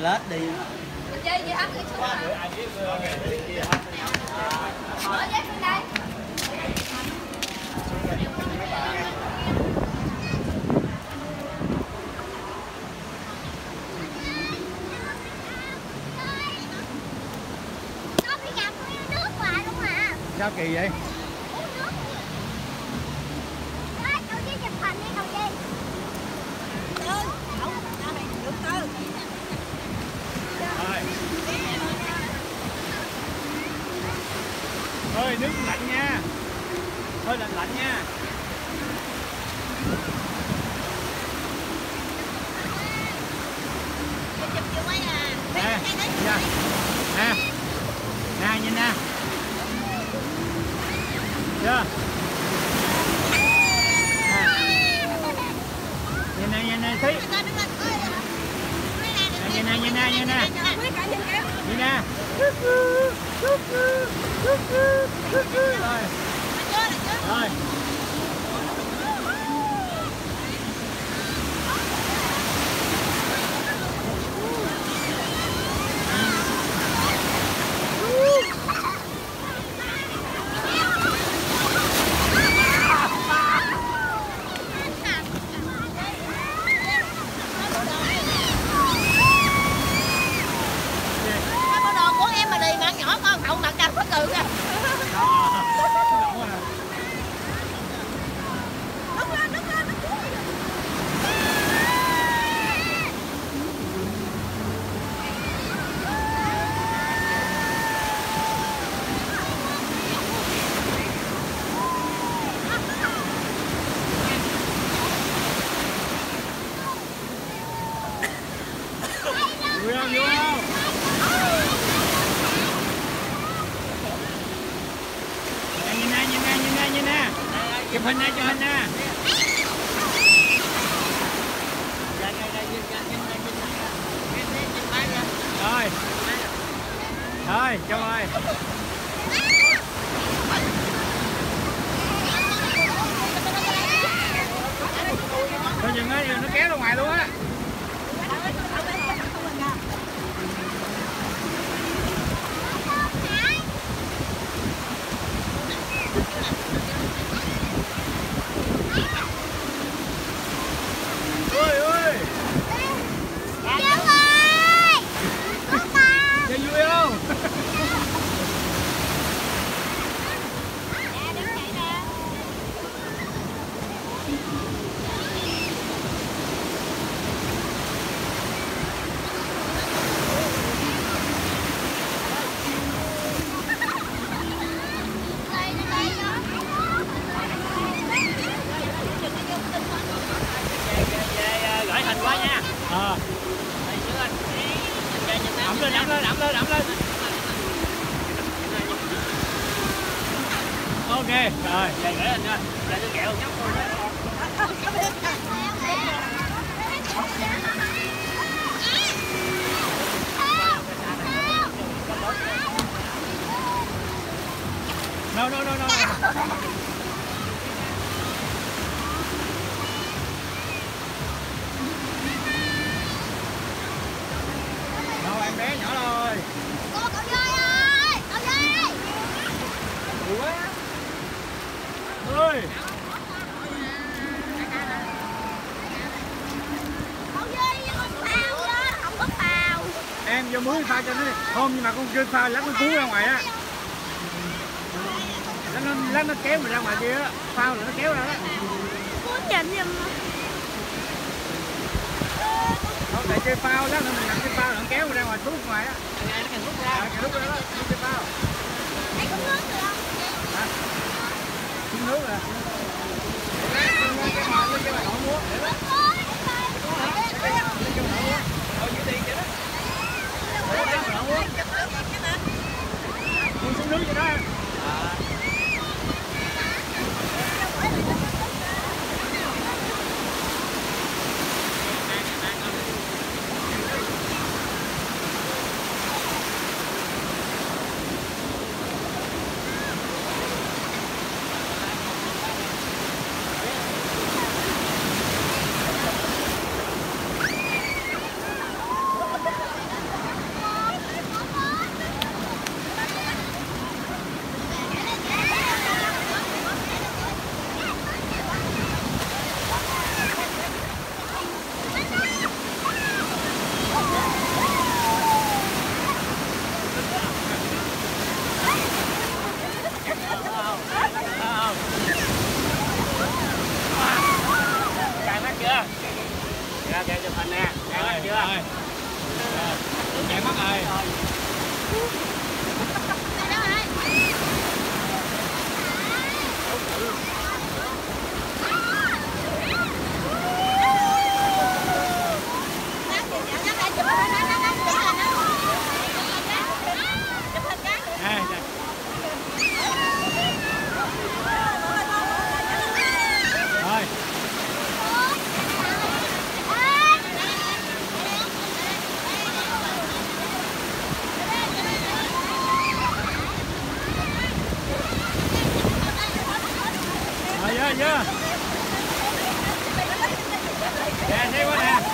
lết đi. Chơi gì hết cái xuống. Mở dép lên đây. Sao kỳ vậy? Ơi nước lạnh nha, hơi lạnh lạnh nha. Nè, nè, nè, nhìn nè, chưa? Nhìn nè, nhìn nè, thấy. Nhìn nè, nhìn nè, nhìn nè, nhìn nè. Rồi, rồi. Vui không, vui không? Nhìn nè, nhìn nè, nhìn nè, nhìn nè. Chụp hình nè, chụp hình nè. Rồi. Rồi, cho rồi. Thôi dừng á, nó kéo ra ngoài luôn á. Ôi ơi. Chơi vui không? Gửi hình quá nha. Ẩm lên, ẩm lên, ẩm lên, ẩm lên. Ok, rồi, gửi hình nha. Để tôi kẹo nhóc luôn. No, no, no, no. Em bé nhỏ rồi. Cô cậu Dơi ơi, cậu Dơi. Bự quá. Ơi. Cậu Dơi với con phao đó, không có phao. Em vô muối pha cho nó đi. Không, nhưng mà con kêu pha lát nó cuốn ra ngoài á. Lát nó kéo mình ra ngoài kia á. Phao là nó kéo ra đó. Cuốn nhìn giùm. Không, tại chơi phao đó, mình làm chơi phao là nó kéo ra ngoài rút ngoài á. Nó càng rút ra. Càng rút ra đó, chơi phao. Thấy có nước được không? Hả? Xuống nước rồi. Lên cái mòn lên cái mòn muốn. Để đó. Lên cái mòn muốn. Thôi giữ tiền vậy đó. Lên cái mòn muốn. Con xuống nước vậy đó. Anh nè, rồi, chưa? Rồi. Chạy mất rồi. Chưa? Nè, thấy quá nè.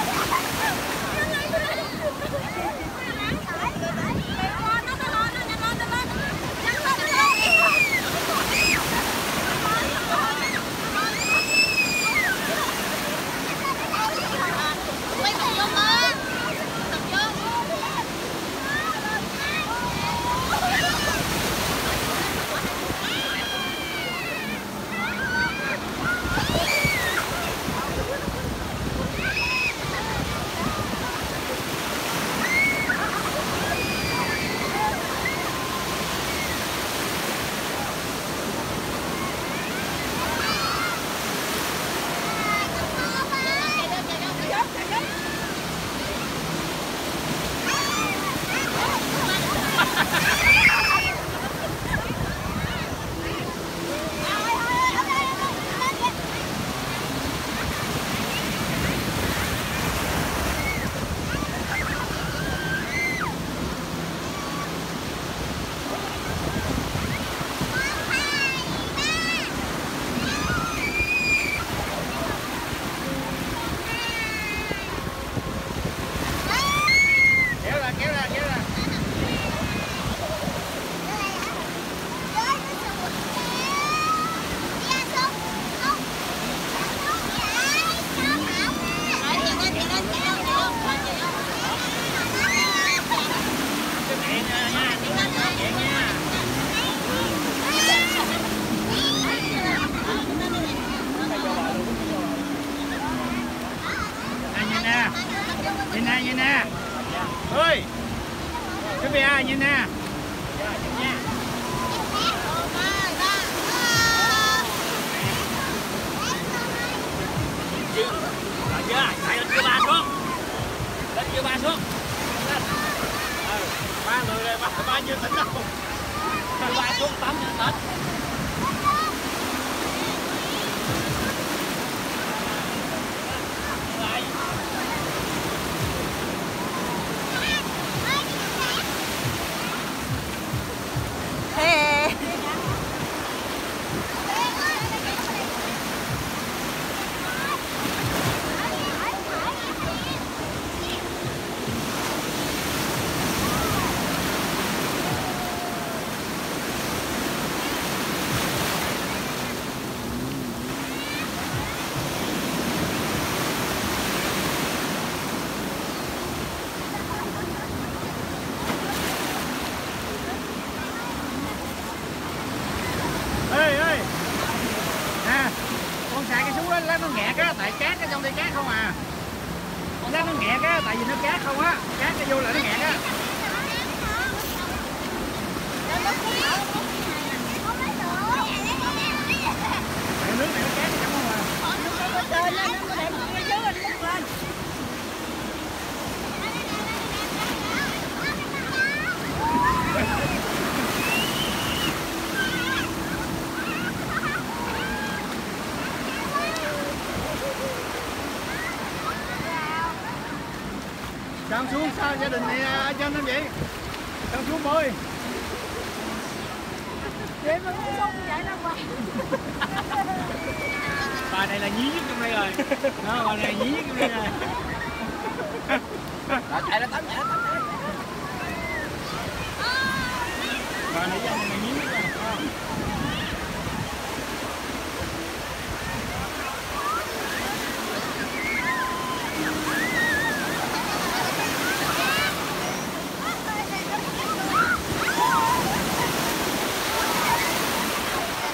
Nhìn nè. Ơi. Cái bia nhìn nè. Rồi chưa? Chạy lên kia ba xuống. Lên kia ba xuống. Lên. Ba người đây ba chưa tỉnh đâu. Ba xuống tắm cho tỉnh. Ê nè, con xài cái xuống đó lát nó nghẹt á, tại cát ở trong đây cát không à, lát nó nghẹt á, tại vì nó cát không á, cát nó vô là nó nghẹt á. Tại nước này nó cát nó không à. Con xuống sao gia đình này ở trên không vậy? Con xuống bơi. Vậy mà cũng không vậy đâu mà. Bà này là nhí nhất trong đây rồi. Đó, bà này nhí nhất trong đây rồi. Rồi chạy ra tắm chạy. Bà này nhí nhất rồi.